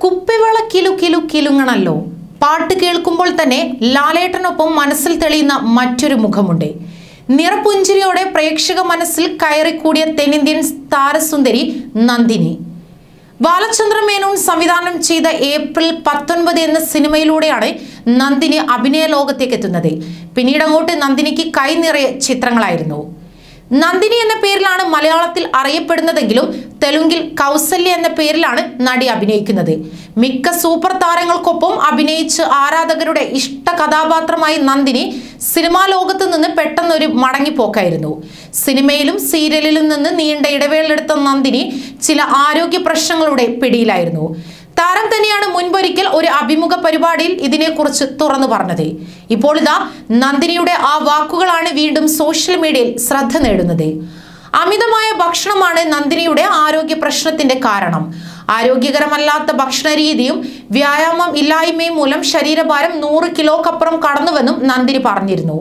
കുപ്പിവള കിലു കിലു കിലുങ്ങണല്ലോ. പാട്ട് കേൾക്കുമ്പോൾ തന്നെ ലാലേട്ടനൊപ്പം മനസ്സിൽ തെളിയുന്ന മറ്റൊരു മുഖമുണ്ട്. നിറപുഞ്ചിരിയോടെ പ്രേക്ഷക മനസ്സിൽ കയറിക്കൂടിയ തെന്നിന്ത്യൻ താരസുന്ദരി നന്ദിനി. ബാലചന്ദ്ര മേനോൻ സംവിധാനം ചെയ്ത ഏപ്രിൽ 19 എന്ന സിനിമയിലൂടെയാണ് നന്ദിനി അഭിനയ ലോകത്തേക്ക് എത്തുന്നത്. പിന്നീട് അങ്ങോട്ട് നന്ദിനിക്ക് കൈനിറയെ ചിത്രങ്ങളായിരുന്നു. നന്ദിനി എന്ന പേരിലാണ് മലയാളത്തിൽ അറിയപ്പെടുന്നതെങ്കിലും തെലുങ്കിൽ കൗസല്യ എന്ന പേരിലാണ് നടി അഭിനയിക്കുന്നത്. മിക്ക സൂപ്പർ താരങ്ങൾക്കൊപ്പം അഭിനയിച്ച് ആരാധകരുടെ ഇഷ്ട കഥാപാത്രമായി നന്ദിനി സിനിമാ ലോകത്ത് നിന്ന് പെട്ടെന്നൊരു മടങ്ങിപ്പോക്കായിരുന്നു. സിനിമയിലും സീരിയലിലും നിന്ന് നീണ്ട ഇടവേളയെടുത്ത നന്ദിനി ചില ആരോഗ്യ പ്രശ്നങ്ങളുടെ പിടിയിലായിരുന്നു. താരം തന്നെയാണ് മുൻപൊരിക്കൽ ഒരു അഭിമുഖ പരിപാടിയിൽ ഇതിനെക്കുറിച്ച് തുറന്നു പറഞ്ഞത്. ഇപ്പോൾ ഇതാ നന്ദിനിയുടെ ആ വാക്കുകളാണ് വീണ്ടും സോഷ്യൽ മീഡിയയിൽ ശ്രദ്ധ നേടുന്നത്. അമിതമായ ഭക്ഷണമാണ് നന്ദിനിയുടെ ആരോഗ്യ പ്രശ്നത്തിന്റെ കാരണം. ആരോഗ്യകരമല്ലാത്ത ഭക്ഷണ രീതിയും വ്യായാമം ഇല്ലായ്മയും മൂലം ശരീരഭാരം 100 കിലോക്കപ്പുറം കടന്നുവെന്നും നന്ദിനി പറഞ്ഞിരുന്നു.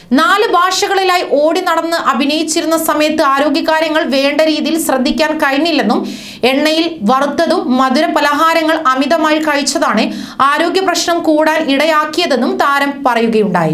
4 ഭാഷകളിലായി ഓടി നടന്ന് അഭിനയിച്ചിരുന്ന സമയത്ത് ആരോഗ്യകാര്യങ്ങൾ വേണ്ട രീതിയിൽ ശ്രദ്ധിക്കാൻ കഴിഞ്ഞില്ലെന്നും എണ്ണയിൽ വറുത്തതും മധുര പലഹാരങ്ങൾ അമിതമായി കഴിച്ചതാണ് ആരോഗ്യ പ്രശ്നം കൂടാൻ ഇടയാക്കിയതെന്നും താരം പറയുകയുണ്ടായി.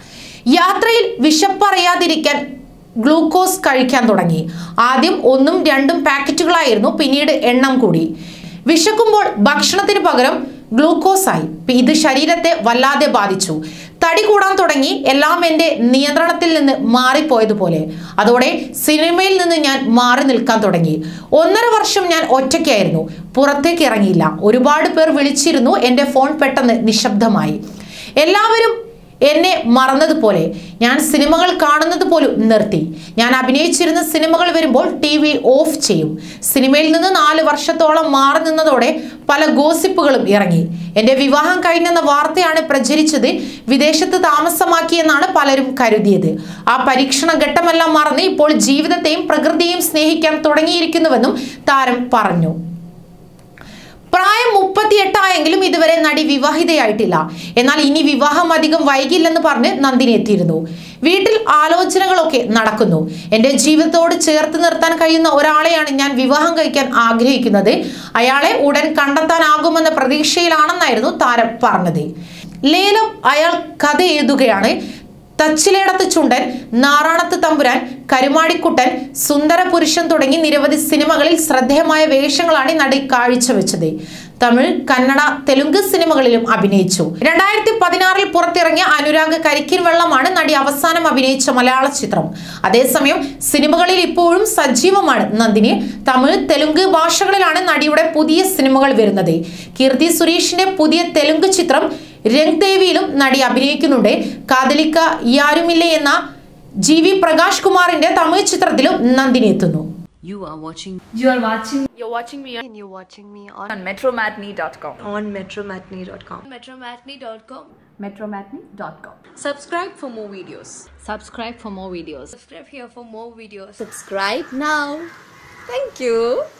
യാത്രയിൽ വിശപ്പറിയാതിരിക്കാൻ ഗ്ലൂക്കോസ് കഴിക്കാൻ തുടങ്ങി. ആദ്യം 1ഉം 2ഉം പാക്കറ്റുകളായിരുന്നു, പിന്നീട് എണ്ണം കൂടി. വിശക്കുമ്പോൾ ഭക്ഷണത്തിന് പകരം ഗ്ലൂക്കോസ് ആയി. ഇത് ശരീരത്തെ വല്ലാതെ ബാധിച്ചു. തടി കൂടാൻ തുടങ്ങി. എല്ലാം എൻ്റെ നിയന്ത്രണത്തിൽ നിന്ന് മാറിപ്പോയതുപോലെ. അതോടെ സിനിമയിൽ നിന്ന് ഞാൻ മാറി നിൽക്കാൻ തുടങ്ങി. 1.5 വർഷം ഞാൻ ഒറ്റയ്ക്കായിരുന്നു, പുറത്തേക്ക് ഇറങ്ങിയില്ല. ഒരുപാട് പേർ വിളിച്ചിരുന്നു. എൻ്റെ ഫോൺ പെട്ടെന്ന് നിശബ്ദമായി. എല്ലാവരും എന്നെ മറന്നതുപോലെ. ഞാൻ സിനിമകൾ കാണുന്നത് പോലും നിർത്തി. ഞാൻ അഭിനയിച്ചിരുന്ന സിനിമകൾ വരുമ്പോൾ TV ഓഫ് ചെയ്യും. സിനിമയിൽ നിന്ന് 4 വർഷത്തോളം മാറി നിന്നതോടെ പല ഗോസിപ്പുകളും ഇറങ്ങി. എൻ്റെ വിവാഹം കഴിഞ്ഞെന്ന വാർത്തയാണ് പ്രചരിച്ചത്. വിദേശത്ത് താമസമാക്കിയെന്നാണ് പലരും കരുതിയത്. ആ പരീക്ഷണ ഘട്ടമെല്ലാം മറന്ന് ഇപ്പോൾ ജീവിതത്തെയും പ്രകൃതിയെയും സ്നേഹിക്കാൻ തുടങ്ങിയിരിക്കുന്നുവെന്നും താരം പറഞ്ഞു. പ്രായം 38 ആയെങ്കിലും ഇതുവരെ നടി വിവാഹിതയായിട്ടില്ല. എന്നാൽ ഇനി വിവാഹം അധികം വൈകില്ലെന്ന് പറഞ്ഞ് നന്ദിനി എത്തിയിരുന്നു. വീട്ടിൽ ആലോചനകളൊക്കെ നടക്കുന്നു. എൻ്റെ ജീവിതത്തോട് ചേർത്ത് നിർത്താൻ കഴിയുന്ന ഒരാളെയാണ് ഞാൻ വിവാഹം കഴിക്കാൻ ആഗ്രഹിക്കുന്നത്. അയാളെ ഉടൻ കണ്ടെത്താനാകുമെന്ന പ്രതീക്ഷയിലാണെന്നായിരുന്നു താരം പറഞ്ഞത്. ലേലം അയാൾ കഥ എഴുതുകയാണ്. തച്ചിലേടത്ത് ചുണ്ടൻ, നാറാണത്ത് തമ്പുരാൻ, കരുമാടിക്കുട്ടൻ, സുന്ദര പുരുഷൻ തുടങ്ങി നിരവധി സിനിമകളിൽ ശ്രദ്ധേയമായ വേഷങ്ങളാണ് നടി കാഴ്ചവെച്ചത്. തമിഴ്, കന്നഡ, തെലുങ്ക് സിനിമകളിലും അഭിനയിച്ചു. 2016 പുറത്തിറങ്ങിയ അനുരാഗ കരിക്കിൻ വെള്ളമാണ് നടി അവസാനം അഭിനയിച്ച മലയാള ചിത്രം. അതേസമയം സിനിമകളിൽ ഇപ്പോഴും സജീവമാണ് നന്ദിനി. തമിഴ്, തെലുങ്ക് ഭാഷകളിലാണ് നടിയുടെ പുതിയ സിനിമകൾ വരുന്നത്. കീർത്തി സുരേഷിന്റെ പുതിയ തെലുങ്ക് ചിത്രം രംഗ്ദേവിയിലും നടി അഭിനയിക്കുന്നുണ്ട്. കാതലിക്ക യാരുമില്ല എന്ന GV പ്രകാശ് കുമാറിന്റെ തമിഴ് ചിത്രത്തിലും നന്ദിനി എത്തുന്നു. You're watching me on metromatinee.com. On metromatinee.com. metromatinee.com. Subscribe for more videos. Subscribe for more videos. Subscribe here for more videos. Subscribe now. Thank you.